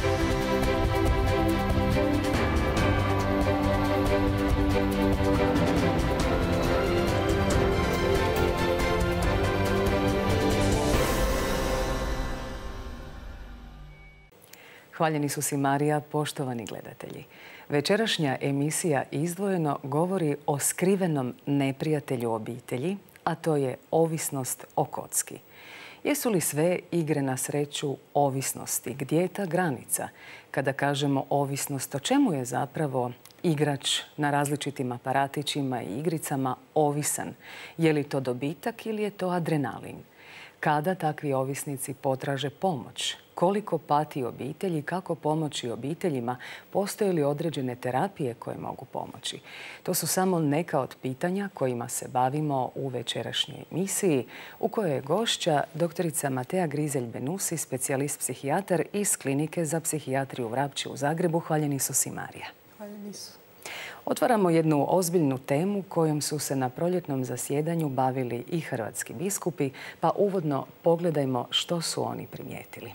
Hvaljeni su si Marija, poštovani gledatelji. Večerašnja emisija Izdvojeno govori o skrivenom neprijatelju obitelji, a to je ovisnost o kocki. Jesu li sve igre na sreću ovisnosti? Gdje je ta granica? Kada kažemo ovisnost, o čemu je zapravo igrač na različitim aparatićima i igricama ovisan? Je li to dobitak ili je to adrenalin? Kada takvi ovisnici potraže pomoć? Koliko pati obitelji, kako pomoći obiteljima? Postoje li određene terapije koje mogu pomoći? To su samo neka od pitanja kojima se bavimo u večerašnjoj emisiji, u kojoj je gošća doktorica Matea Grizelj-Benusi, specijalist psihijatar iz Klinike za psihijatriju Vrapče u Zagrebu. Hvaljeni su si Marija. Hvaljeni su. Otvaramo jednu ozbiljnu temu kojom su se na proljetnom zasjedanju bavili i hrvatski biskupi, pa uvodno pogledajmo što su oni primijetili.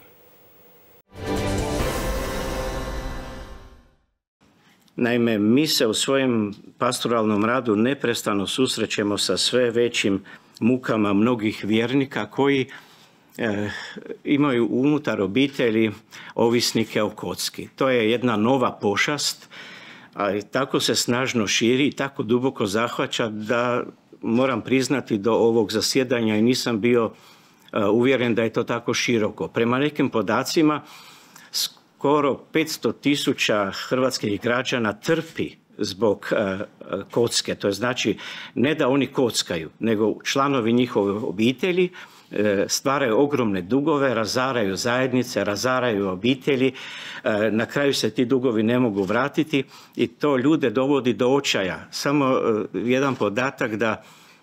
Naime, mi se u svojem pastoralnom radu neprestano susrećemo sa sve većim mukama mnogih vjernika koji imaju unutar obitelji ovisnike o kocki. To je jedna nova pošast, a tako se snažno širi i tako duboko zahvaća da moram priznati do ovog zasjedanja i nisam bio uvjeren da je to tako široko. Prema nekim podacima, skoro 500.000 hrvatskih građana trpi zbog kocke. To je znači ne da oni kockaju, nego članovi njihove obitelji stvaraju ogromne dugove, razaraju zajednice, razaraju obitelji. Na kraju se ti dugovi ne mogu vratiti i to ljude dovodi do očaja. Samo jedan podatak da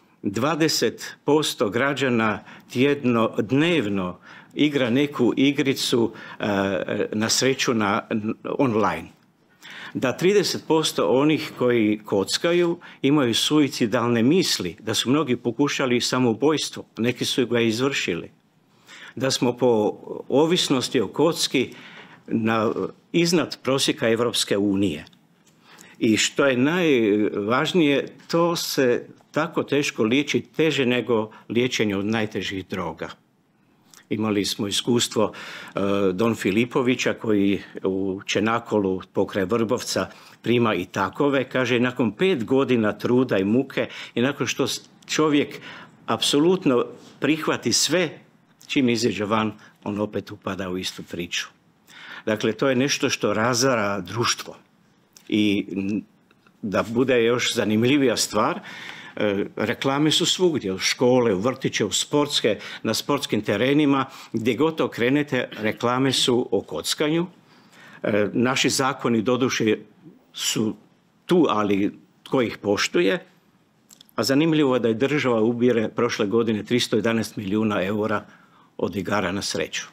20% građana dnevno igra neku igricu na sreću online. Da 30% onih koji kockaju imaju suicidalne misli, da su mnogi pokušali samoubojstvo, neki su ga izvršili. Da smo po ovisnosti o kocki iznad prosjeka Evropske unije. I što je najvažnije, to se tako teško liječi, teže nego liječenje od najtežih droga. Imali smo iskustvo Don Filipovića koji u Čenakolu pokraj Vrbovca prima i takove. Kaže, nakon 5 godina truda i muke i nakon što čovjek apsolutno prihvati sve, čim izađe van, on opet upada u istu priču. Dakle, to je nešto što razara društvo. I da bude još zanimljivija stvar, reklame su svugdje, u škole, u vrtiće, u sportske, na sportskim terenima, gdje god okrenete, reklame su o kockanju. Naši zakoni doduše su tu, ali tko ih poštuje? A zanimljivo je da je država ubire prošle godine 311 milijuna eura od igara na sreću.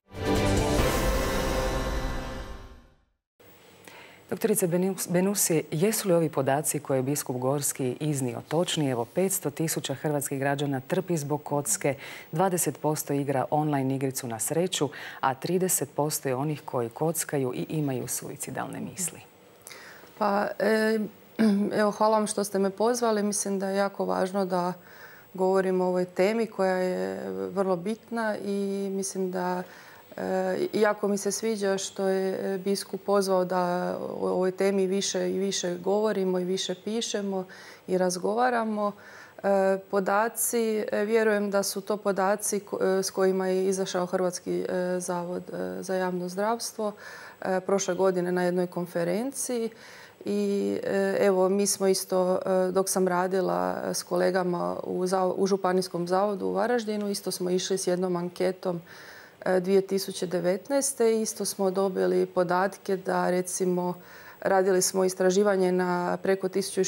Doktorice Benusi, jesu li ovi podaci koje je biskup Gorski iznio točni? Evo, 500.000 hrvatskih građana trpi zbog kocke, 20% igra online igricu na sreću, a 30% je onih koji kockaju i imaju suicidalne misli. Pa, evo, hvala vam što ste me pozvali. Mislim da je jako važno da govorimo o ovoj temi koja je vrlo bitna i mislim da jako mi se sviđa što je biskup pozvao da o ovoj temi više i više govorimo i više pišemo i razgovaramo. Podaci, vjerujem da su to podaci s kojima je izašao Hrvatski zavod za javno zdravstvo prošle godine na jednoj konferenciji. I evo, mi smo isto, dok sam radila s kolegama u Županijskom zavodu u Varaždinu, isto smo išli s jednom anketom 2019. Isto smo dobili podatke da, recimo, radili smo istraživanje na preko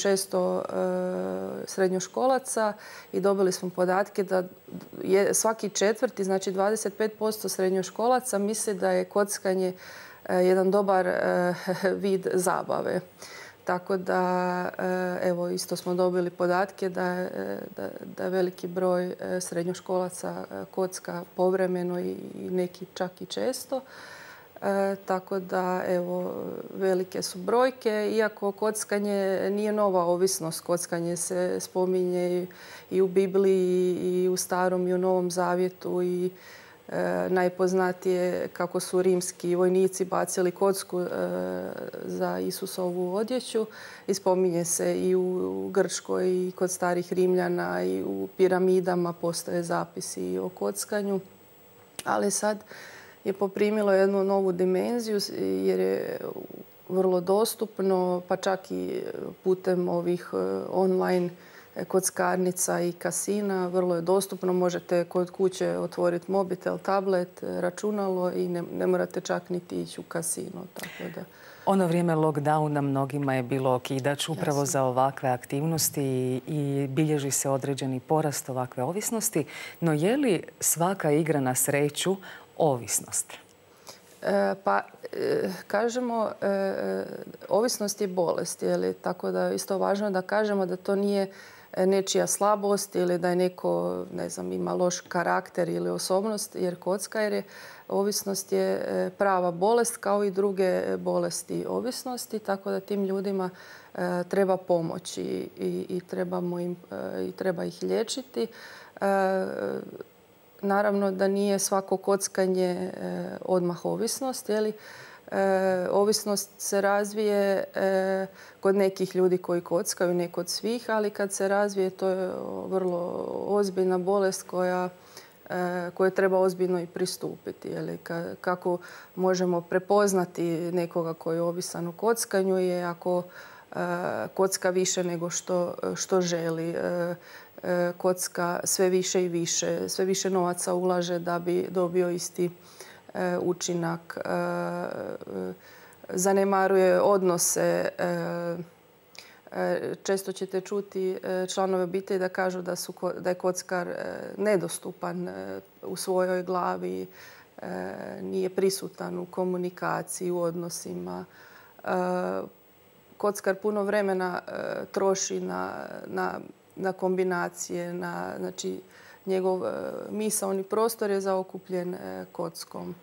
1600 srednjoškolaca i dobili smo podatke da svaki četvrti, znači 25% srednjoškolaca misli da je kockanje jedan dobar vid zabave. Tako da, evo, isto smo dobili podatke da veliki broj srednjoškolaca kocka povremeno i neki čak i često. Tako da, evo, velike su brojke. Iako kockanje nije nova ovisnost. Kockanje se spominje i u Bibliji, i u Starom i u Novom Zavjetu. I najpoznatije kako su rimski vojnici bacili kocku za Isusovu odjeću. I spominje se i u Grčkoj i kod starih Rimljana i u piramidama postoje zapisi o kockanju. Ali sad je poprimilo jednu novu dimenziju jer je vrlo dostupno, pa čak i putem ovih online kockarnica i kasina. Vrlo je dostupno, možete kod kuće otvoriti mobitel, tablet, računalo i ne morate čak niti ići u kasino. Tako da. Ono vrijeme lockdowna mnogima je bilo okidač upravo za ovakve aktivnosti i bilježi se određeni porast ovakve ovisnosti. No je li svaka igra na sreću ovisnost? Kažemo, ovisnost je bolest. Tako da je isto važno da kažemo da to nije nečija slabost ili da je neko, ne znam, ima loš karakter ili osobnost, jer ovisnost je prava bolest kao i druge bolesti ovisnosti, tako da tim ljudima treba pomoći i treba ih liječiti. Naravno da nije svako kockanje odmah ovisnost. Ovisnost se razvije kod nekih ljudi koji kockaju, ne kod svih, ali kad se razvije to je vrlo ozbiljna bolest koje treba ozbiljno i pristupiti. Kako možemo prepoznati nekoga koji je ovisan u kockanju je ako kocka više nego što želi. Kocka sve više i više, sve više novaca ulaže da bi dobio isti učinak. Zanemaruje odnose. Često ćete čuti članove obitelji da kažu da je kockar nedostupan u svojoj glavi, nije prisutan u komunikaciji, u odnosima. Kockar puno vremena troši na kombinacije, znači njegov misaoni prostor je zaokupljen kockom.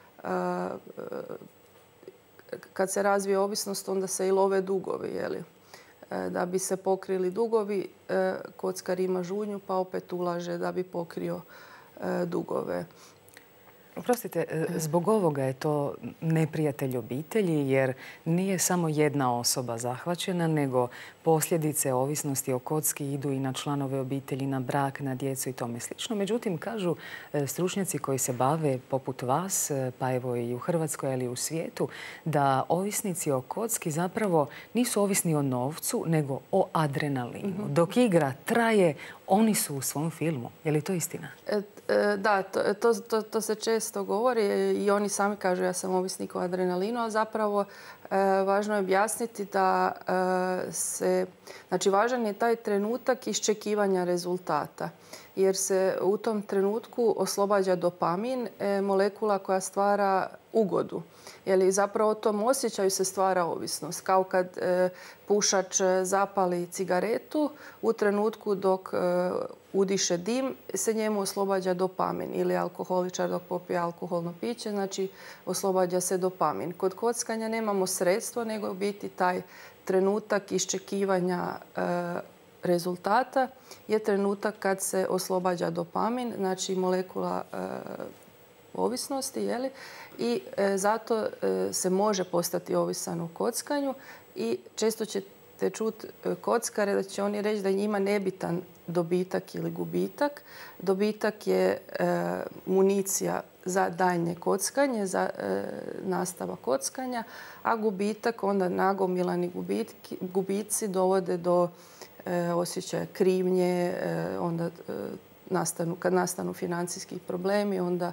Kad se razvije ovisnost, onda se i love dugovi. Da bi se pokrili dugovi, kockar ima žudnju pa opet ulaže da bi pokrio dugove. Oprostite, zbog ovoga je to neprijatelj obitelji jer nije samo jedna osoba zahvaćena, nego posljedice ovisnosti o kocki idu i na članove obitelji, na brak, na djecu i tome slično. Međutim, kažu stručnjaci koji se bave poput vas, pa evo i u Hrvatskoj, ali i u svijetu, da ovisnici o kocki zapravo nisu ovisni o novcu, nego o adrenalinu. Dok igra traje, oni su u svom filmu. Je li to istina? Da, to se često govori i oni sami kažu ja sam ovisnik o adrenalinu, a zapravo važno je objasniti da znači važan je taj trenutak iščekivanja rezultata. Jer se u tom trenutku oslobađa dopamin, molekula koja stvara ugodu. Jer zapravo u tom osjećaju se stvara ovisnost. Kao kad pušač zapali cigaretu, u trenutku dok udiše dim se njemu oslobađa dopamin. Ili alkoholičar dok popije alkoholno piće, znači oslobađa se dopamin. Kod kockanja nemamo sredstvo, nego u biti taj trenutak iščekivanja rezultata je trenutak kad se oslobađa dopamin, znači molekula ovisnosti, i zato se može postati ovisan u kockanju i često ćete čuti kockare da će oni reći da je njima nebitan dobitak ili gubitak. Dobitak je municija za daljnje kockanje, za nastavak kockanja, a gubitak, onda nagomilani gubici dovode do osjećaja krivnje, onda kad nastanu financijski problemi, onda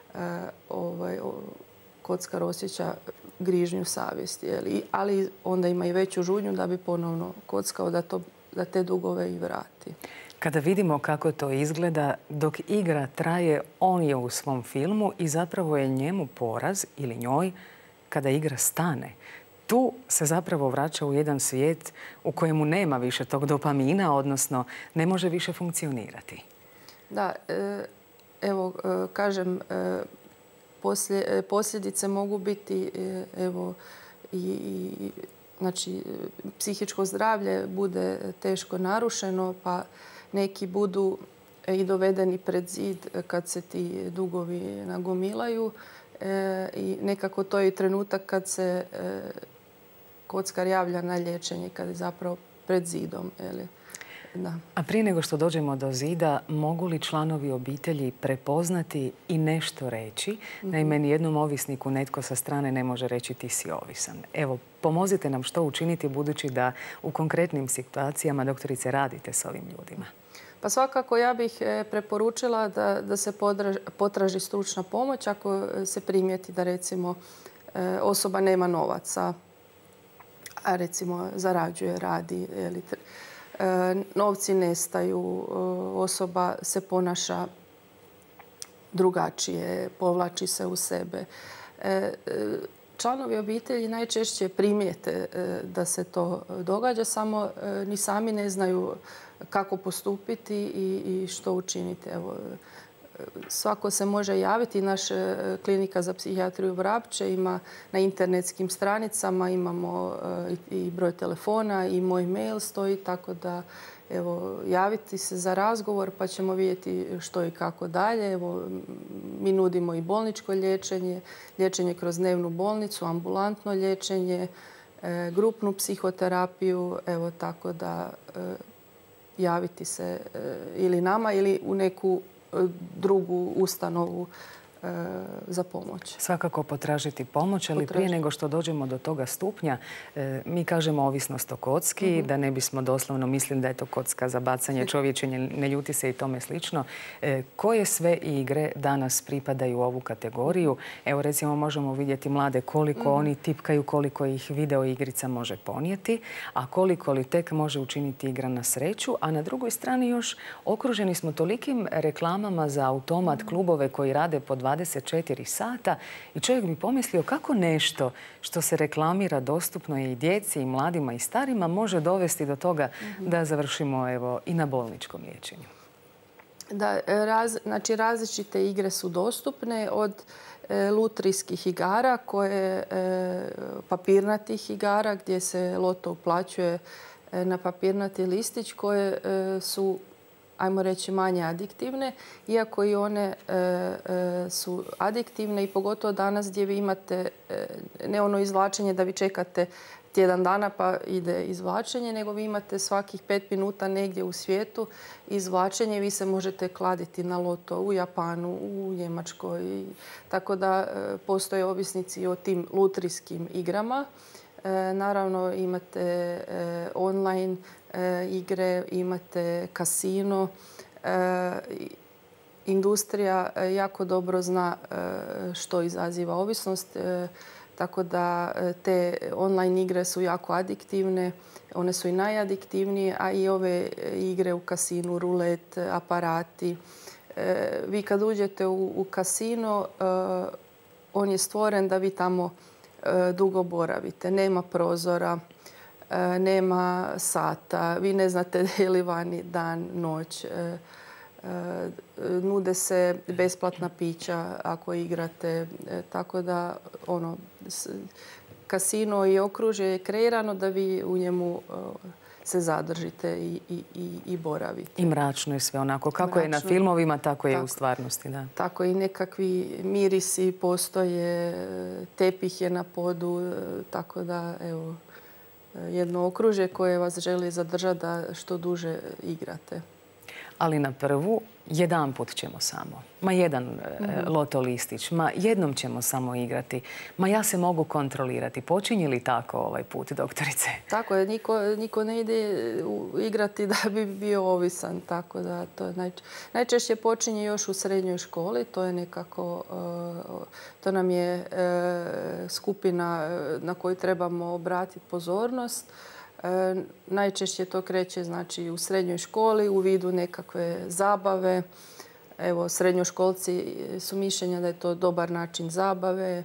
kockar osjeća grižnju savjesti. Ali onda ima i veću žudnju da bi ponovno kockao da te dugove i vrati. Kada vidimo kako to izgleda, dok igra traje, on je u svom filmu i zapravo je njemu poraz ili njoj kada igra stane. Tu se zapravo vraća u jedan svijet u kojemu nema više tog dopamina, odnosno ne može više funkcionirati. Da, evo kažem, posljedice mogu biti znači, psihičko zdravlje bude teško narušeno, pa neki budu i dovedeni pred zid kad se ti dugovi nagomilaju. I nekako to je i trenutak kad se kockar javlja na liječenje, kad je zapravo pred zidom. Da. A prije nego što dođemo do zida, mogu li članovi obitelji prepoznati i nešto reći? Naime, nijednom ovisniku netko sa strane ne može reći ti si ovisan. Evo, pomozite nam što učiniti budući da u konkretnim situacijama, doktorice, radite s ovim ljudima. Pa svakako ja bih preporučila da se potraži stručna pomoć ako se primijeti da recimo osoba nema novaca, a recimo zarađuje, radi, novci nestaju, osoba se ponaša drugačije, povlači se u sebe. Članovi obitelji najčešće primijete da se to događa, samo ni sami ne znaju kako postupiti i što učiniti. Evo, svako se može javiti. Naša klinika za psihijatriju Vrapče ima na internetskim stranicama, imamo i broj telefona i moj mail stoji, tako da evo, javiti se za razgovor pa ćemo vidjeti što i kako dalje. Evo, mi nudimo i bolničko liječenje, liječenje kroz dnevnu bolnicu, ambulantno liječenje, grupnu psihoterapiju, evo, tako da javiti se ili nama ili u neku drugu ustanovu za pomoć. Svakako potražiti pomoć, ali prije nego što dođemo do toga stupnja, mi kažemo ovisnost o kocki, da ne bismo doslovno mislili da je to kocka za bacanje čovječenje, ne ljuti se i tome slično. Koje sve igre danas pripadaju u ovu kategoriju? Evo, recimo, možemo vidjeti mlade koliko oni tipkaju, koliko ih video igrica može ponijeti, a koliko li tek može učiniti igra na sreću. A na drugoj strani još okruženi smo tolikim reklamama za automat, klubove koji rade po 24 sata i čovjek bi pomislio kako nešto što se reklamira dostupno i djeci, i mladima, i starima može dovesti do toga da završimo evo, i na bolničkom liječenju. Da, znači različite igre su dostupne od lutrijskih igara, papirnatih igara gdje se loto uplaćuje na papirnati listić, koje su, ajmo reći, manje adiktivne, iako i one su adiktivne i pogotovo danas gdje vi imate ne ono izvlačenje da vi čekate tjedan dana pa ide izvlačenje, nego vi imate svakih 5 minuta negdje u svijetu izvlačenje. Vi se možete kladiti na loto u Japanu, u Njemačkoj. Tako da postoje ovisnici o tim lutrijskim igrama. Naravno imate online igre, imate kasino. Industrija jako dobro zna što izaziva ovisnost, tako da te online igre su jako adiktivne. One su i najadiktivnije, a i ove igre u kasinu, rulet, aparati. Vi kad uđete u kasino, on je stvoren da vi tamo dugo boravite. Nema prozora, nema sata, vi ne znate je li vani dan, noć. Nude se besplatna pića ako igrate, tako da kasino i okružje je kreirano da vi u njemu se zadržite i boravite. I mračno je sve onako. Kako je na filmovima, tako je u stvarnosti. Da. Tako i nekakvi mirisi postoje, tepih je na podu, tako da evo, jedno okružje koje vas želi zadržati da što duže igrate. Ali na prvu, jedanput ćemo samo. Ma jedan loto listić, ma jednom ćemo samo igrati. Ma ja se mogu kontrolirati. Počinje li tako ovaj put, doktorice? Tako je. Niko ne ide igrati da bi bio ovisan. Tako da to najčešće počinje još u srednjoj školi. To je nekako, to nam je skupina na koju trebamo obratiti pozornost. Najčešće to kreće znači, u srednjoj školi u vidu nekakve zabave. Evo, srednjoškolci su mišljenja da je to dobar način zabave.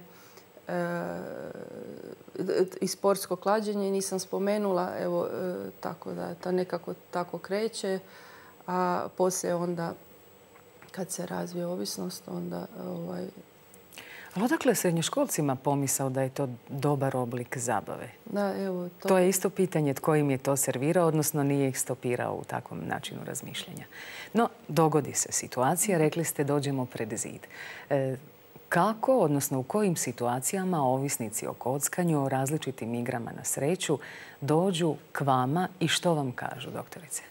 I sportsko klađenje nisam spomenula, evo, tako da to nekako tako kreće. A poslije onda, kad se razvije ovisnost, onda Ali odakle srednjoškolcima pomisao da je to dobar oblik zabave? Da, evo, To je isto pitanje tko im je to servirao, odnosno nije ih stopirao u takvom načinu razmišljanja. No, dogodi se situacija, rekli ste dođemo pred zid. Kako, odnosno u kojim situacijama ovisnici o kockanju, o različitim igrama na sreću dođu k vama i što vam kažu, doktorice?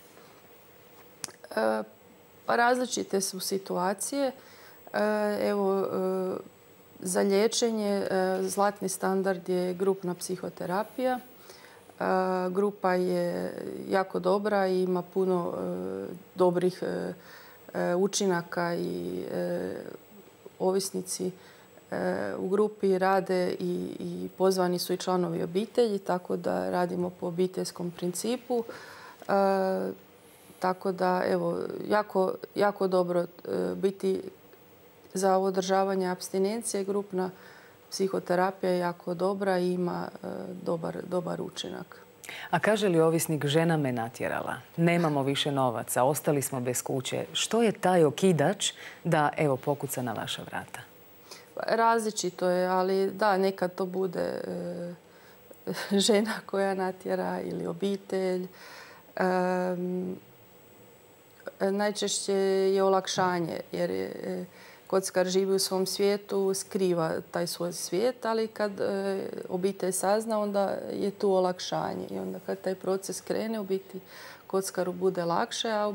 Pa različite su situacije. Evo, za liječenje zlatni standard je grupna psihoterapija. Grupa je jako dobra i ima puno dobrih učinaka i ovisnici u grupi rade i pozvani su i članovi obitelji, tako da radimo po obiteljskom principu. Tako da, evo, jako dobro biti za održavanje apstinencije. Grupna psihoterapija je jako dobra i ima dobar učinak. A kaže li ovisnik, žena me natjerala, nemamo više novaca, ostali smo bez kuće. Što je taj okidač da, evo, pokuca na vaša vrata? Različito je, ali da, nekad to bude žena koja natjera ili obitelj. Najčešće je olakšanje, jer je kockar živi u svom svijetu, skriva taj svoj svijet, ali kad obitelj sazna, onda je tu olakšanje. I onda kad taj proces krene, u biti kockaru bude lakše, a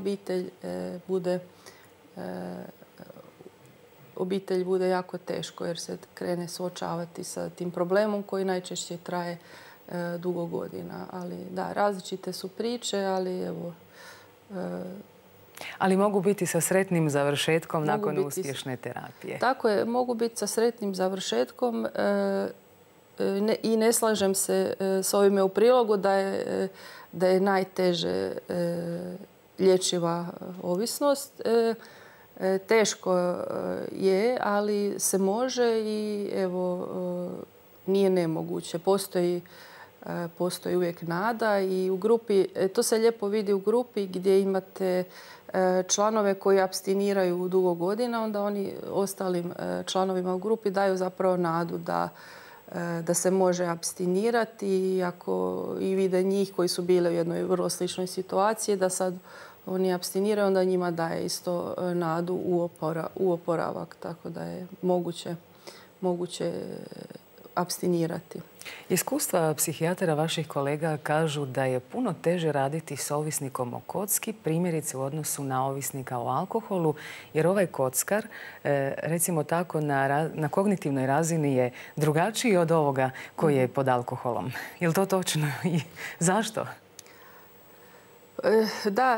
obitelj bude jako teško jer se krene suočavati sa tim problemom koji najčešće traje dugo godina. Ali da, različite su priče, ali evo... Ali mogu biti sa sretnim završetkom nakon uspješne terapije. Tako je, mogu biti sa sretnim završetkom i ne slažem se s ovime u prilogu da je najteže lječiva ovisnost. Teško je, ali se može i evo, nije nemoguće. Postoji uvijek nada i u grupi, to se lijepo vidi u grupi gdje imate članove koji apstiniraju dugo godina, onda oni ostalim članovima u grupi daju zapravo nadu da se može apstinirati i vide njih koji su bili u jednoj vrlo sličnoj situaciji, da sad oni apstiniraju, onda njima daje isto nadu u oporavak, tako da je moguće apstinirati. Iskustva psihijatara vaših kolega kažu da je puno teže raditi s ovisnikom o kocki, primjerice u odnosu na ovisnika o alkoholu, jer ovaj kockar, recimo tako, na kognitivnoj razini je drugačiji od ovoga koji je pod alkoholom. Je li to točno i zašto? Da,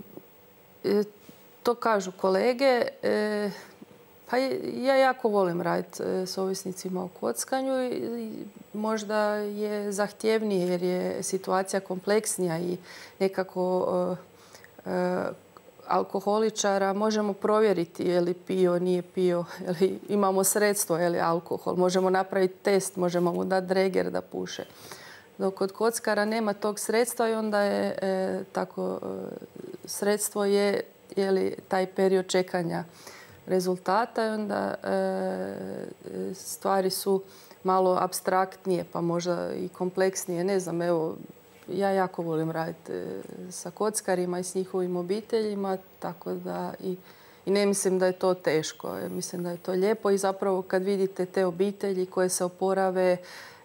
to kažu kolege. Pa ja jako volim raditi s ovisnicima o kockanju i možda je zahtjevnije jer je situacija kompleksnija i nekako alkoholičara možemo provjeriti je li pio, nije pio, je li imamo sredstvo, je li alkohol. Možemo napraviti test, možemo mu dati dreger da puše. Dok kod kockara nema tog sredstva i onda je tako sredstvo je li taj period čekanja rezultata i onda stvari su malo apstraktnije pa možda i kompleksnije. Ne znam, evo, ja jako volim raditi sa kockarima i s njihovim obiteljima, tako da i ne mislim da je to teško. Mislim da je to lijepo i zapravo kad vidite te obitelji koje se oporave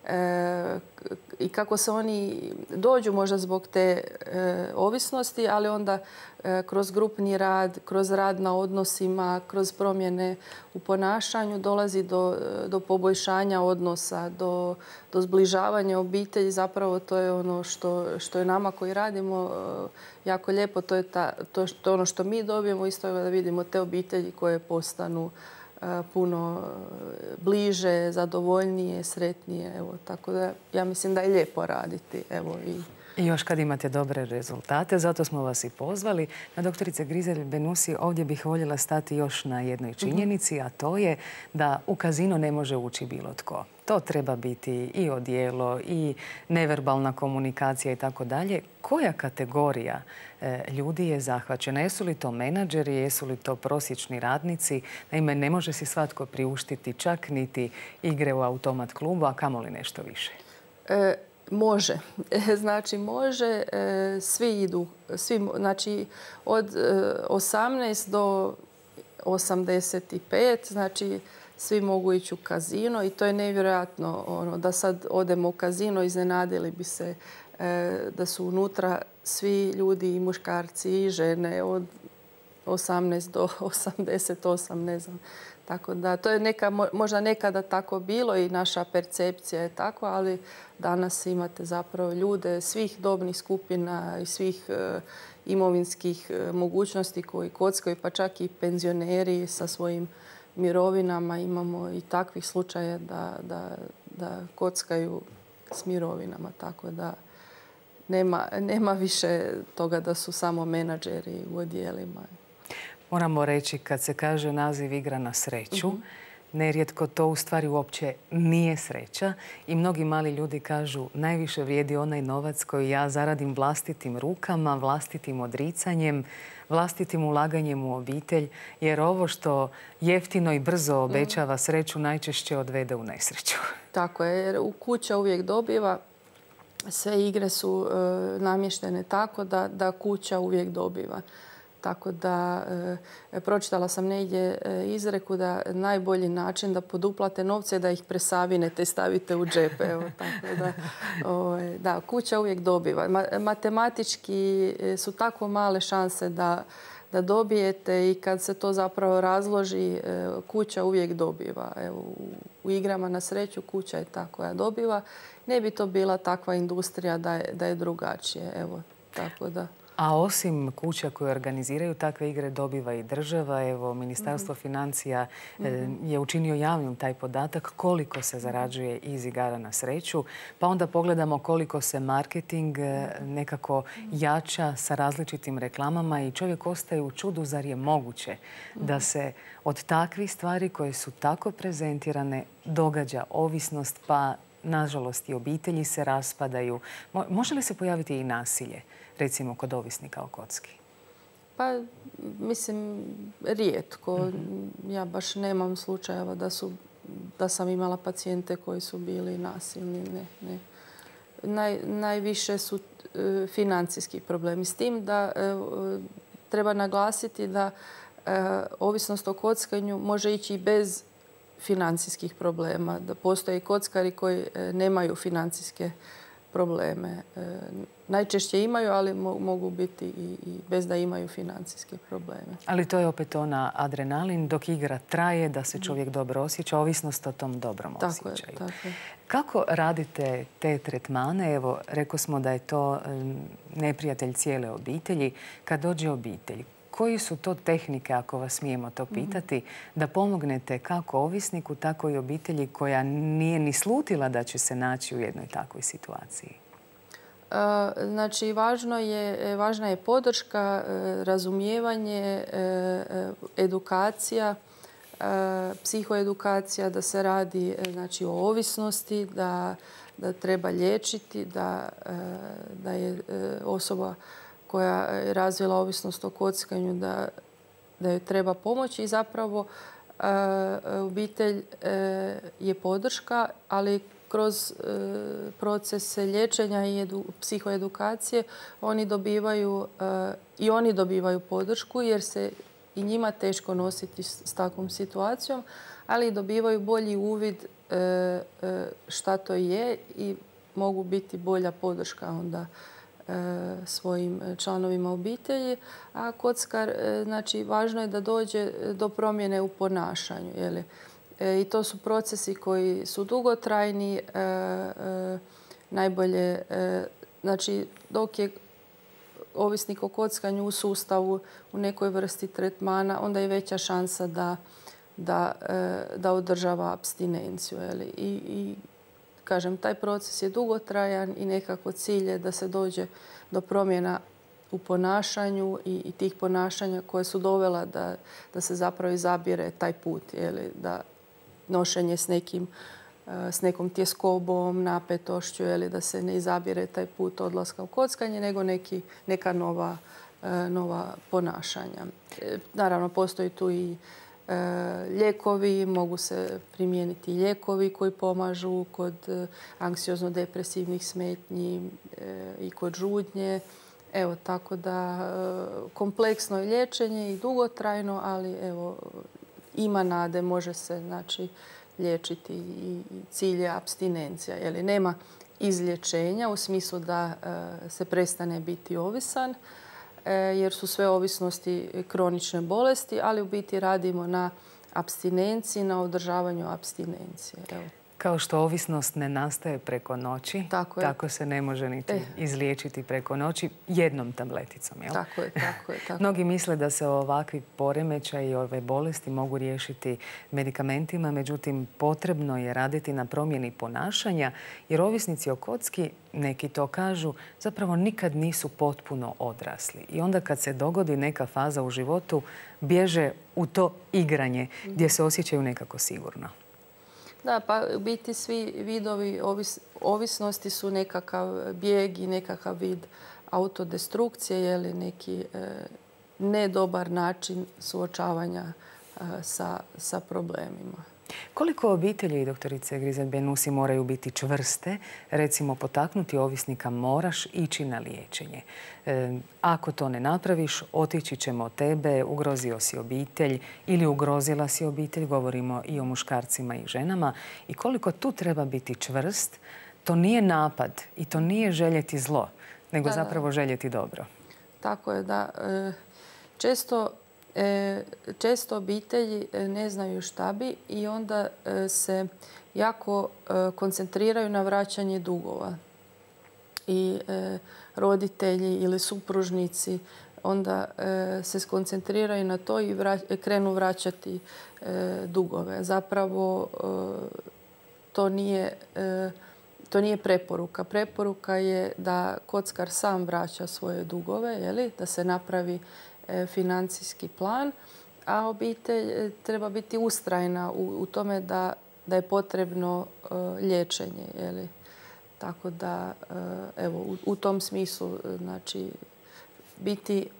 i kako se oni dođu možda zbog te ovisnosti, ali onda kroz grupni rad, kroz rad na odnosima, kroz promjene u ponašanju dolazi do poboljšanja odnosa, do zbližavanja obitelji. Zapravo to je ono što je nama koji radimo jako lijepo. To je ono što mi dobijemo, isto da vidimo te obitelji koje postanu puno bliže, zadovoljnije, sretnije. Evo, tako da ja mislim da je lijepo raditi. Evo, I još kad imate dobre rezultate, zato smo vas i pozvali. Na doktorice Grizelj Benusi ovdje bih voljela stati još na jednoj činjenici, a to je da u kazino ne može ući bilo tko. To treba biti i odijelo i neverbalna komunikacija i tako dalje. Koja kategorija ljudi je zahvaćena? Jesu li to menadžeri, jesu li to prosječni radnici? Naime, ne može si svatko priuštiti čak niti igre u automat klubu, a kamoli nešto više. Može. Znači može, svi idu, znači od 18 do 85, znači svi mogu ići u kazino i to je nevjerojatno da sad odemo u kazino, iznenadili bi se da su unutra svi ljudi i muškarci i žene od 18 do 88, ne znam. Tako da to je možda nekada tako bilo i naša percepcija je takva, ali danas imate zapravo ljude svih dobnih skupina i svih imovinskih mogućnosti koji kockaju, pa čak i penzioneri sa svojim mirovinama. Imamo i takvih slučaja da kockaju s mirovinama, tako da nema više toga da su samo menadžeri u odjelima. Moramo reći, kad se kaže naziv igra na sreću, nerijetko to u stvari uopće nije sreća i mnogi mali ljudi kažu najviše vrijedi onaj novac koji ja zaradim vlastitim rukama, vlastitim odricanjem, vlastitim ulaganjem u obitelj, jer ovo što jeftino i brzo obećava sreću najčešće odvede u nesreću. Tako je, jer kuća uvijek dobiva. Sve igre su namještene tako da kuća uvijek dobiva. Tako da pročitala sam negdje izreku da najbolji način da poduplate novce je da ih presavinete i stavite u džep. Evo, tako da, kuća uvijek dobiva. Matematički su tako male šanse da dobijete i kad se to zapravo razloži, kuća uvijek dobiva. Evo, u igrama na sreću kuća je ta koja dobiva. Ne bi to bila takva industrija da je drugačije. Evo, tako da. A osim kuća koje organiziraju takve igre dobiva i država. Evo, Ministarstvo financija je učinio javnim taj podatak koliko se zarađuje iz igara na sreću. Pa onda pogledamo koliko se marketing nekako jača sa različitim reklamama i čovjek ostaje u čudu, zar je moguće da se od takvih stvari koje su tako prezentirane događa ovisnost, pa nažalost i obitelji se raspadaju. Može li se pojaviti i nasilje, recimo kod ovisnika o kocki? Pa, mislim, rijetko. Ja baš nemam slučajeva da sam imala pacijente koji su bili nasilni. Ne. Najviše su financijski problemi. S tim da treba naglasiti da ovisnost o kockanju može ići i bez financijskih problema. Da postoje i kockari koji nemaju financijske probleme. Najčešće imaju, ali mogu biti i bez da imaju financijske probleme. Ali to je opet ona adrenalin dok igra traje, da se čovjek dobro osjeća, ovisnost o tom dobrom osjećaju. Tako je. Kako radite te tretmane? Evo, rekao smo da je to neprijatelj cijele obitelji. Kad dođe obitelj, koji su to tehnike, ako vas smijemo to pitati, da pomognete kako ovisniku, tako i obitelji koja nije ni slutila da će se naći u jednoj takvoj situaciji? Znači, važna je podrška, razumijevanje, edukacija, psihoedukacija, da se radi znači, o ovisnosti, da treba liječiti, da je osoba koja je razvila ovisnost o kockanju, da joj treba pomoći i zapravo obitelj je podrška, ali kroz procese liječenja i psihoedukacije oni dobivaju podršku jer se i njima teško nositi s takvom situacijom, ali dobivaju bolji uvid šta to je i mogu biti bolja podrška onda svojim članovima obitelji. A kockar, znači, važno je da dođe do promjene u ponašanju. I to su procesi koji su dugotrajni. Najbolje, znači, dok je ovisnik o kockanju u sustavu u nekoj vrsti tretmana, onda je veća šansa da održava apstinenciju. I kažem, taj proces je dugotrajan i nekako cilj je da se dođe do promjena u ponašanju i tih ponašanja koje su dovela da se zapravo izabire taj put. Da nošenje s nekom tjeskobom, napetošću, da se ne izabire taj put odlaska u kockanje, nego neka nova ponašanja. Naravno, postoji tu i lijekovi, mogu se primijeniti lijekovi koji pomažu kod anksiozno-depresivnih smetnji i kod žudnje. Evo, tako da kompleksno je liječenje i dugotrajno, ali evo, ima nade, može se liječiti i cilj je apstinencija. Nema izlječenja u smislu da se prestane biti ovisan, jer su sve ovisnosti kronične bolesti, ali u biti radimo na apstinenciji, na održavanju apstinencije. Evo. Kao što ovisnost ne nastaje preko noći, tako se ne može niti izliječiti preko noći jednom tableticom. Jel? Tako je. Mnogi misle da se ovakvi poremećaji i ove bolesti mogu riješiti medikamentima, međutim potrebno je raditi na promjeni ponašanja, jer ovisnici o kocki, neki to kažu, zapravo nikad nisu potpuno odrasli. I onda kad se dogodi neka faza u životu, bježe u to igranje gdje se osjećaju nekako sigurno. Da, pa u biti svi vidovi ovisnosti su nekakav bijeg i nekakav vid autodestrukcije, neki nedobar način suočavanja sa problemima. Koliko obitelji, doktorice Grizet-Benusi, moraju biti čvrste, recimo potaknuti ovisnika moraš ići na liječenje? Ako to ne napraviš, otići ćemo od tebe, ugrozio si obitelj ili ugrozila si obitelj, govorimo i o muškarcima i ženama. I koliko tu treba biti čvrst, to nije napad i to nije željeti zlo, nego zapravo željeti dobro. Tako je, da. Često obitelji ne znaju šta bi i onda se jako koncentriraju na vraćanje dugova. I roditelji ili supružnici onda se skoncentriraju na to i krenu vraćati dugove. Zapravo to nije preporuka. Preporuka je da kockar sam vraća svoje dugove, da se napravi financijski plan, a obitelj treba biti ustrajna u tome da je potrebno liječenje. Tako da, evo, u tom smislu, biti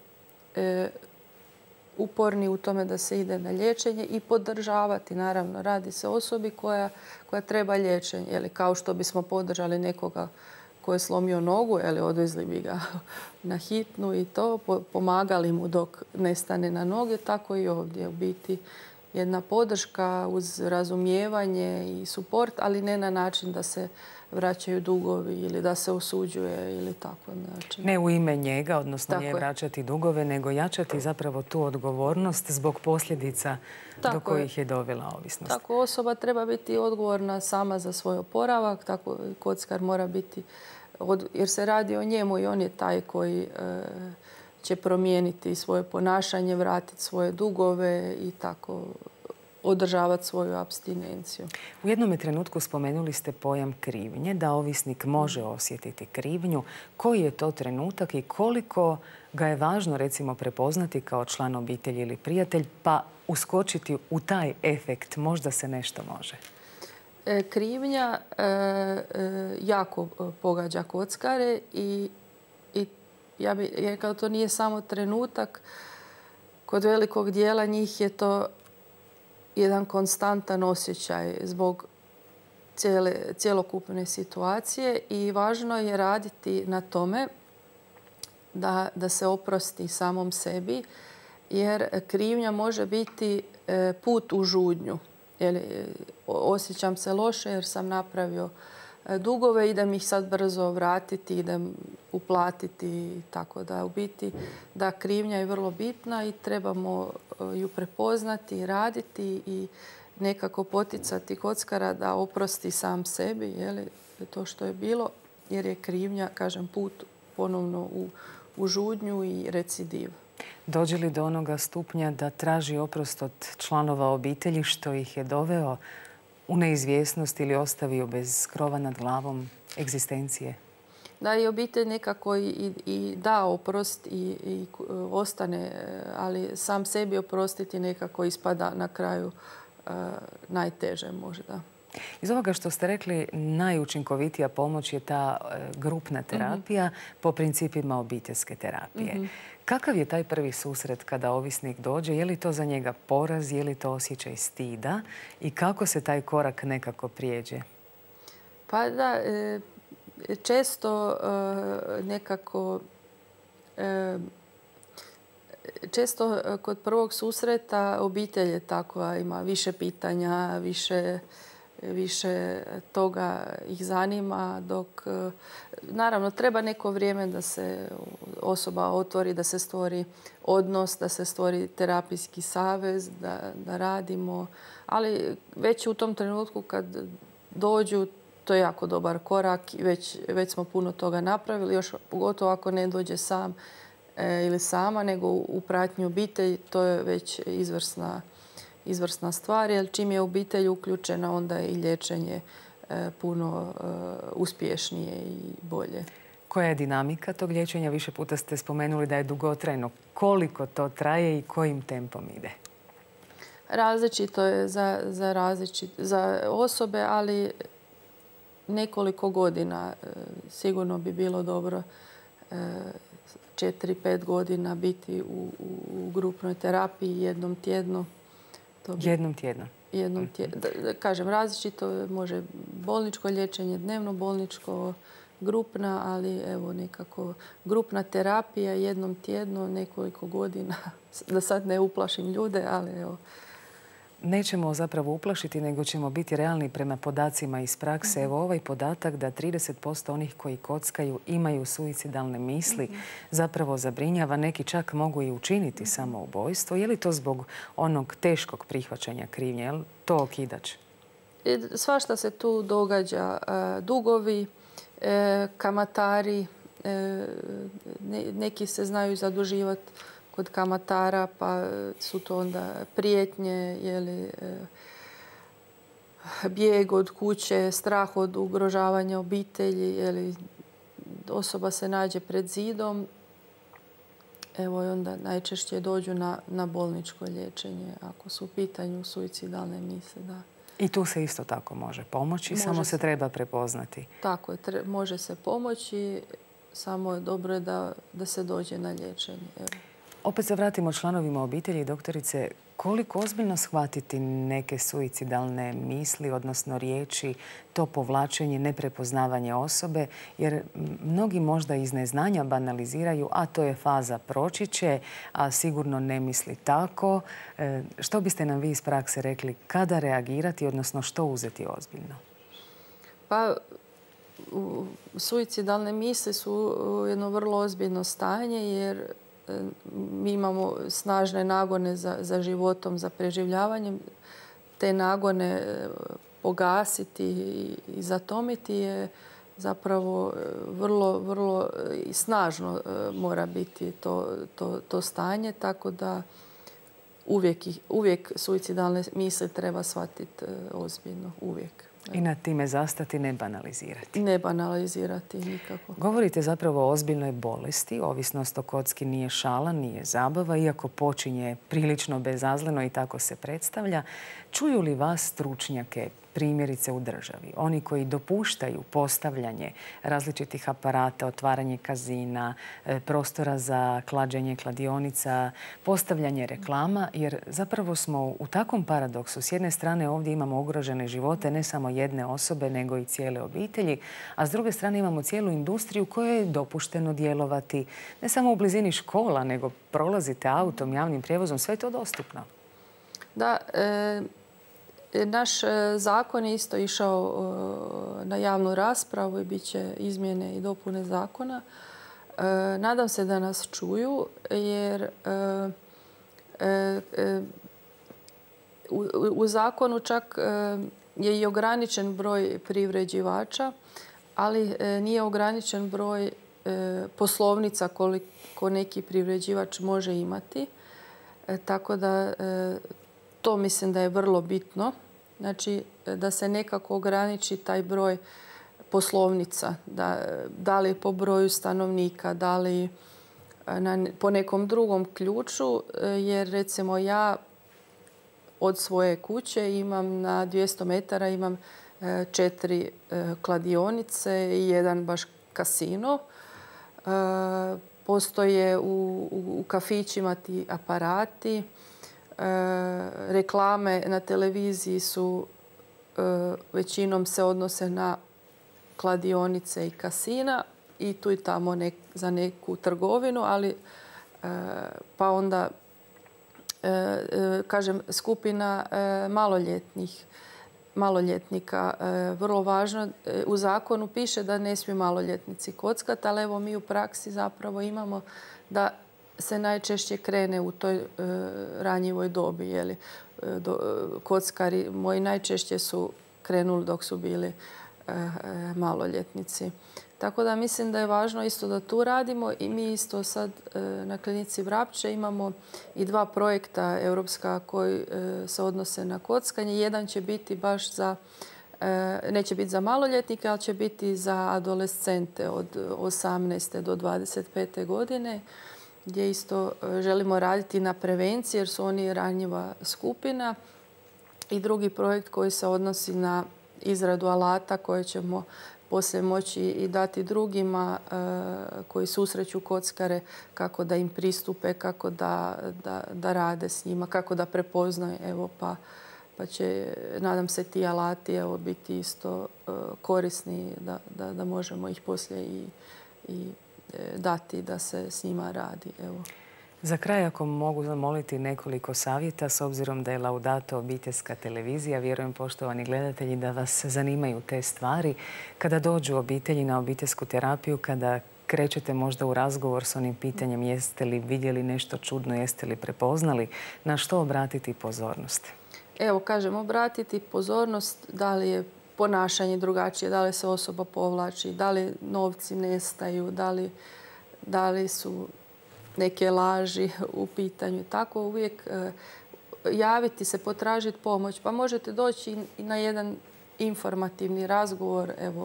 uporni u tome da se ide na liječenje i podržavati. Naravno, radi se o osobi koja treba liječenje. Kao što bismo podržali nekoga ko je slomio nogu, odvezli bi ga na hitnu i to, pomagali mu dok ne stane na noge, tako i ovdje. U biti jedna podrška uz razumijevanje i suport, ali ne na način da se vraćaju dugovi ili da se osuđuje ili tako. Ne u ime njega, odnosno nje vraćati dugove, nego jačati zapravo tu odgovornost zbog posljedica do kojih je dovela ovisnost. Tako osoba treba biti odgovorna sama za svoj oporavak, tako kockar mora biti, jer se radi o njemu i on je taj koji će promijeniti svoje ponašanje, vratiti svoje dugove i tako održavati svoju apstinenciju. U jednom trenutku spomenuli ste pojam krivnje, da ovisnik može osjetiti krivnju. Koji je to trenutak i koliko ga je važno, recimo, prepoznati kao član obitelji ili prijatelj, pa uskočiti u taj efekt, možda se nešto može? Krivnja jako pogađa kockare i ja bih rekao, to nije samo trenutak. Kod velikog dijela njih je to jedan konstantan osjećaj zbog cjelokupne situacije i važno je raditi na tome da se oprosti samom sebi, jer krivnja može biti put u žudnju. Osjećam se loše jer sam napravio dugove, idem ih sad brzo vratiti, idem uplatiti. Tako da u biti da krivnja je vrlo bitna i trebamo ju prepoznati, raditi i nekako poticati kockara da oprosti sam sebi to što je bilo, jer je krivnja, kažem, put ponovno u žudnju i recidiv. Dođe li do onoga stupnja da traži oprost od članova obitelji što ih je doveo u neizvjesnost ili ostavio bez krova nad glavom egzistencije? Da, i obitelj nekako i da oprost i ostane, ali sam sebi oprostiti nekako ispada na kraju najteže možda. Iz ovoga što ste rekli, najučinkovitija pomoć je ta grupna terapija po principima obiteljske terapije. Kakav je taj prvi susret kada ovisnik dođe? Je li to za njega poraz, je li to osjećaj stida i kako se taj korak nekako prijeđe? Pa da, često nekako često kod prvog susreta obitelj je takva, ima više pitanja, više toga ih zanima, dok naravno treba neko vrijeme da se osoba otvori, da se stvori odnos, da se stvori terapijski savez, da radimo. Ali već u tom trenutku kad dođu, to je jako dobar korak i već smo puno toga napravili. Još pogotovo ako ne dođe sam ili sama, nego u pratnji obitelji, to je već izvrsna stvar, jer čim je obitelj uključena, onda je i liječenje puno uspješnije i bolje. Koja je dinamika tog liječenja? Više puta ste spomenuli da je dugotrajno. Koliko to traje i kojim tempom ide? Različito je za osobe, ali nekoliko godina. Sigurno bi bilo dobro 4-5 godina biti u grupnoj terapiji jednom tjedno. Jednom tjedno? Jednom tjedno. Kažem, različito može bolničko liječenje, dnevno bolničko, grupna, ali evo nekako grupna terapija jednom tjedno, nekoliko godina. Da sad ne uplašim ljude, ali evo. Nećemo zapravo uplašiti, nego ćemo biti realni prema podacima iz prakse. Evo ovaj podatak da 30% onih koji kockaju imaju suicidalne misli zapravo zabrinjava. Neki čak mogu i učiniti samoubojstvo. Je li to zbog onog teškog prihvaćanja krivnje? Je li to okidač? Svašta se tu događa. Dugovi, kamatari, neki se znaju zaduživati kod kamatara, pa su to onda prijetnje, bijeg od kuće, strah od ugrožavanja obitelji, osoba se nađe pred zidom. Evo i onda najčešće dođu na bolničko liječenje ako su u pitanju suicidalne misli. Da. I tu se isto tako može pomoći, samo se treba prepoznati. Tako je, može se pomoći, samo je dobro da se dođe na liječenje. Evo. Opet se vratimo članovima obitelji. Doktorice, koliko ozbiljno shvatiti neke suicidalne misli, odnosno riječi, to povlačenje, neprepoznavanje osobe, jer mnogi možda iz neznanja banaliziraju, a to je faza, proći će, a sigurno ne misli tako. Što biste nam vi iz prakse rekli, kada reagirati, odnosno što uzeti ozbiljno? Pa, suicidalne misli su jedno vrlo ozbiljno stanje, jer mi imamo snažne nagone za životom, za preživljavanjem. Te nagone pogasiti i zatomiti je zapravo vrlo snažno mora biti to stanje, tako da uvijek suicidalne misli treba shvatiti ozbiljno, uvijek. I nad time zastati, ne banalizirati. Ne banalizirati nikako. Govorite zapravo o ozbiljnoj bolesti. Ovisnost o kocki nije šala, nije zabava, iako počinje prilično bezazleno i tako se predstavlja. Čuju li vas stručnjake, primjerice u državi, oni koji dopuštaju postavljanje različitih aparata, otvaranje kazina, prostora za klađenje kladionica, postavljanje reklama, jer zapravo smo u takvom paradoksu. S jedne strane ovdje imamo ugrožene živote ne samo jedne osobe, nego i cijele obitelji, a s druge strane imamo cijelu industriju kojoj je dopušteno djelovati ne samo u blizini škola, nego prolazite autom, javnim prijevozom, sve je to dostupno. Da, naš zakon je isto išao na javnu raspravu i bit će izmjene i dopune zakona. Nadam se da nas čuju, jer u zakonu čak je i ograničen broj privređivača, ali nije ograničen broj poslovnica koliko neki privređivač može imati. Tako da to mislim da je vrlo bitno. Znači, da se nekako ograniči taj broj poslovnica. Da li po broju stanovnika, da li po nekom drugom ključu, jer recimo ja od svoje kuće imam na 200 metara imam 4 kladionice i jedan baš kasino. Postoje u kafićima ti aparati. Reklame na televiziji su većinom se odnose na kladionice i kasina i tu i tamo za neku trgovinu, ali pa onda kažem skupina maloljetnika. Vrlo važno, u zakonu piše da ne smiju maloljetnici kockati, ali evo mi u praksi zapravo imamo da se najčešće krene u toj ranjivoj dobi. Kockari moji najčešće su krenuli dok su bili maloljetnici. Tako da mislim da je važno isto da tu radimo i mi isto sad na klinici Vrapče imamo i 2 projekta europska koji se odnose na kockanje. Jedan će biti baš neće biti za maloljetnike, ali će biti za adolescente od 18. do 25. godine gdje isto želimo raditi na prevenciji jer su oni ranjiva skupina. I drugi projekt koji se odnosi na izradu alata koje ćemo poslije moći i dati drugima koji susreću kockare kako da im pristupe, kako da rade s njima, kako da prepoznaju. Evo pa će, nadam se, ti alati biti isto korisni da možemo ih poslije i dati da se s njima radi. Evo. Za kraj, ako mogu zamoliti nekoliko savjeta, s obzirom da je Laudato obiteljska televizija, vjerujem, poštovani gledatelji, da vas zanimaju te stvari. Kada dođu obitelji na obiteljsku terapiju, kada krećete možda u razgovor s onim pitanjem jeste li vidjeli nešto čudno, jeste li prepoznali, na što obratiti pozornost? Evo, kažem, obratiti pozornost da li je ponašanje drugačije, da li se osoba povlači, da li novci nestaju, da li su neke laži u pitanju. Tako uvijek javiti se, potražiti pomoć. Pa možete doći i na jedan informativni razgovor. Evo,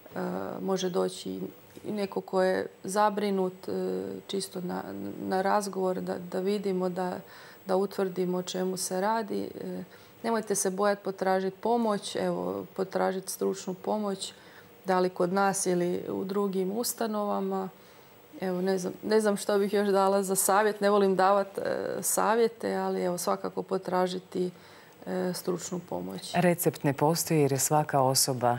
može doći i neko ko je zabrinut čisto na razgovor da vidimo, da utvrdimo o čemu se radi. Nemojte se bojati potražiti pomoć. Evo, potražiti stručnu pomoć, da li kod nas ili u drugim ustanovama. Evo, ne znam što bih još dala za savjet. Ne volim davati savjete, ali evo, svakako potražiti stručnu pomoć. Recept ne postoji jer je svaka osoba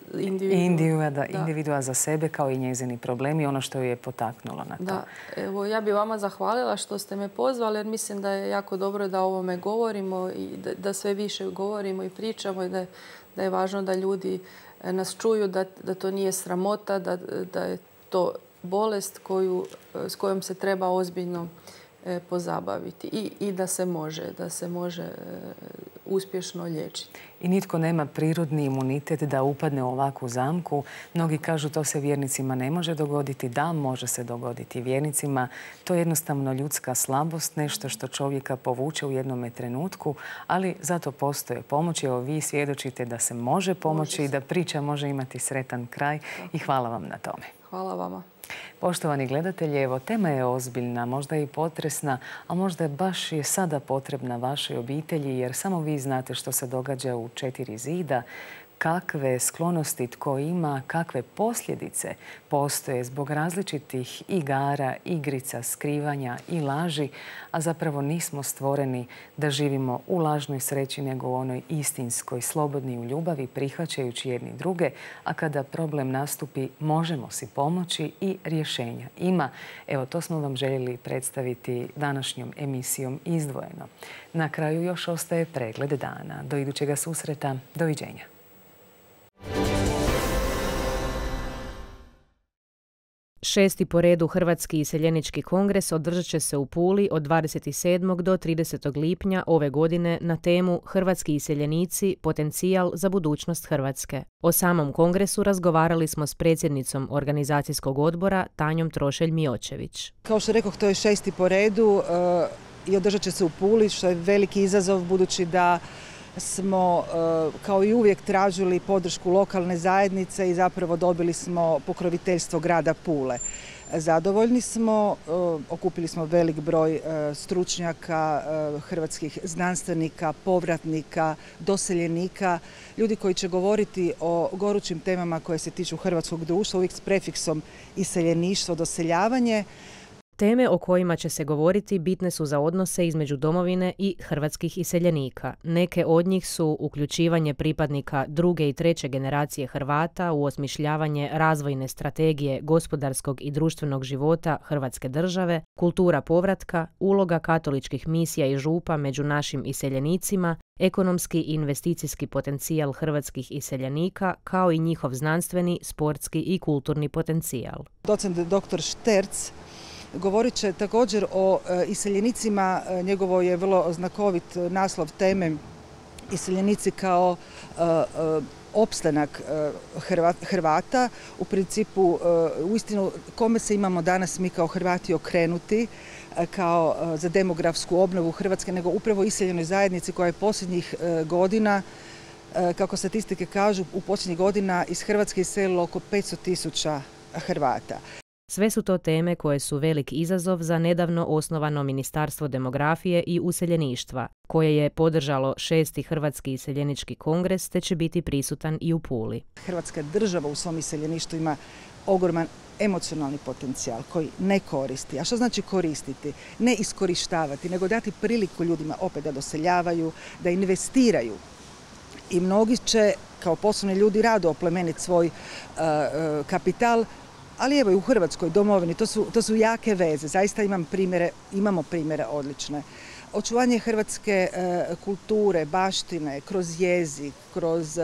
individua za sebe kao i njezini problemi, ono što ju je potaknulo na to. Da, evo, ja bih vama zahvalila što ste me pozvali jer mislim da je jako dobro da o ovome govorimo i da sve više govorimo i pričamo i da je važno da ljudi nas čuju, da to nije sramota, da je to bolest s kojom se treba ozbiljno pozabaviti i da se može uspješno liječiti. I nitko nema prirodni imunitet da upadne u ovakvu zamku. Mnogi kažu to se vjernicima ne može dogoditi. Da, može se dogoditi vjernicima. To je jednostavno ljudska slabost, nešto što čovjeka povuče u jednome trenutku, ali zato postoje pomoć. Evo, vi svjedočite da se može pomoći i da priča može imati sretan kraj i hvala vam na tome. Hvala vama. Poštovani gledatelji, evo, tema je ozbiljna, možda i potresna, a možda baš je sada potrebna vašoj obitelji jer samo vi znate što se događa u 4 zida, kakve sklonosti tko ima, kakve posljedice postoje zbog različitih igara, igrica, skrivanja i laži, a zapravo nismo stvoreni da živimo u lažnoj sreći nego u onoj istinskoj, slobodni u ljubavi, prihvaćajući jedni druge, a kada problem nastupi možemo si pomoći i rješenja ima. Evo, to smo vam željeli predstaviti današnjom emisijom Izdvojeno. Na kraju još ostaje pregled dana. Do idućega susreta, doviđenja. Šesti po redu Hrvatski iseljenički kongres održat će se u Puli od 27. do 30. lipnja ove godine na temu Hrvatski iseljenici – potencijal za budućnost Hrvatske. O samom kongresu razgovarali smo s predsjednicom organizacijskog odbora Tanjom Trošelj-Miočević. Kao što rekoh, to je šesti po redu i održat će se u Puli, što je veliki izazov budući da smo kao i uvijek tražili podršku lokalne zajednice i zapravo dobili smo pokroviteljstvo grada Pule. Zadovoljni smo, okupili smo velik broj stručnjaka, hrvatskih znanstvenika, povratnika, doseljenika, ljudi koji će govoriti o gorućim temama koje se tiču hrvatskog društva, uvijek s prefiksom iseljeništvo, doseljavanje. Teme o kojima će se govoriti bitne su za odnose između domovine i hrvatskih iseljenika. Neke od njih su uključivanje pripadnika druge i treće generacije Hrvata u osmišljavanje razvojne strategije gospodarskog i društvenog života Hrvatske države, kultura povratka, uloga katoličkih misija i župa među našim iseljenicima, ekonomski i investicijski potencijal hrvatskih iseljenika, kao i njihov znanstveni, sportski i kulturni potencijal. Docent dr. Šterc govorit će također o iseljenicima, njegovo je vrlo znakovit naslov teme iseljenici kao opstanak Hrvata. U principu, uistinu, kome se imamo danas mi kao Hrvati okrenuti kao za demografsku obnovu Hrvatske, nego upravo iseljenoj zajednici koja je posljednjih godina, kako statistike kažu, u posljednjih godina iz Hrvatske iselilo oko 500.000 Hrvata. Sve su to teme koje su velik izazov za nedavno osnovano Ministarstvo demografije i useljeništva, koje je podržalo 6. Hrvatski iseljenički kongres te će biti prisutan i u Puli. Hrvatska država u svom iseljeništvu ima ogroman emocionalni potencijal koji ne koristi. A što znači koristiti? Ne iskorištavati, nego dati priliku ljudima opet da doseljavaju, da investiraju. I mnogi će kao poslovni ljudi rado oplemeniti svoj kapital, ali evo i u Hrvatskoj domovini, to su jake veze. Zaista imamo primjere odlične. Očuvanje hrvatske kulture, baštine, kroz jezik, kroz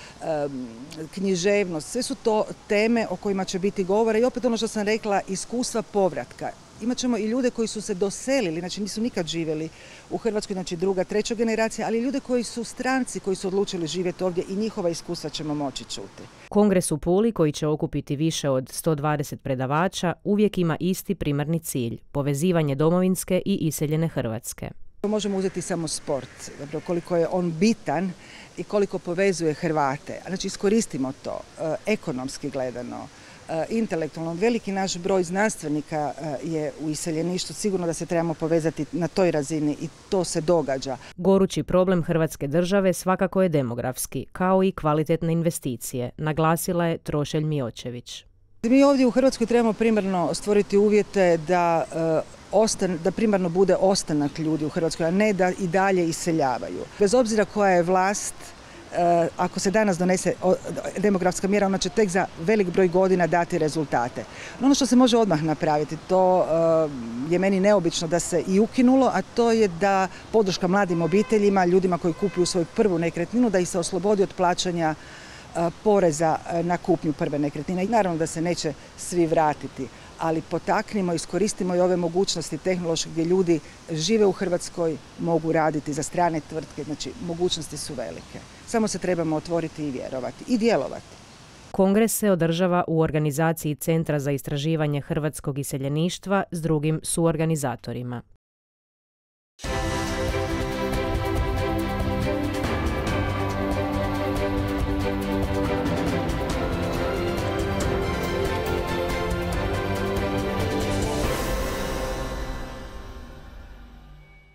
književnost, sve su to teme o kojima će biti govora i opet ono što sam rekla, iskustva povratka. Imat ćemo i ljude koji su se doselili, znači nisu nikad živjeli u Hrvatskoj, znači druga, treća generacija, ali ljude koji su stranci, koji su odlučili živjeti ovdje i njihova iskustva ćemo moći čuti. Kongres u Puli, koji će okupiti više od 120 predavača, uvijek ima isti primarni cilj – povezivanje domovinske i iseljene Hrvatske. Možemo uzeti samo sport, koliko je on bitan i koliko povezuje Hrvate. Znači iskoristimo to ekonomski gledano, intelektualno. Veliki naš broj znanstvenika je u iseljeništvu. Sigurno da se trebamo povezati na toj razini i to se događa. Gorući problem Hrvatske države svakako je demografski, kao i kvalitetne investicije, naglasila je Trošelj Miočević. Mi ovdje u Hrvatskoj trebamo primarno stvoriti uvjete da primarno bude ostanak ljudi u Hrvatskoj, a ne da i dalje iseljavaju. Bez obzira koja je vlast, ako se danas donese demografska mjera, ona će tek za velik broj godina dati rezultate. Ono što se može odmah napraviti, to je meni neobično da se i ukinulo, a to je da podrška mladim obiteljima, ljudima koji kupuju svoju prvu nekretninu, da ih se oslobodi od plaćanja poreza na kupnju prve nekretnine. I naravno da se neće svi vratiti, ali potaknimo, iskoristimo i ove mogućnosti tehnološke gdje ljudi žive u Hrvatskoj, mogu raditi za strane tvrtke, znači mogućnosti su velike. Samo se trebamo otvoriti i vjerovati i djelovati. Kongres se održava u organizaciji Centra za istraživanje hrvatskog iseljeništva s drugim suorganizatorima.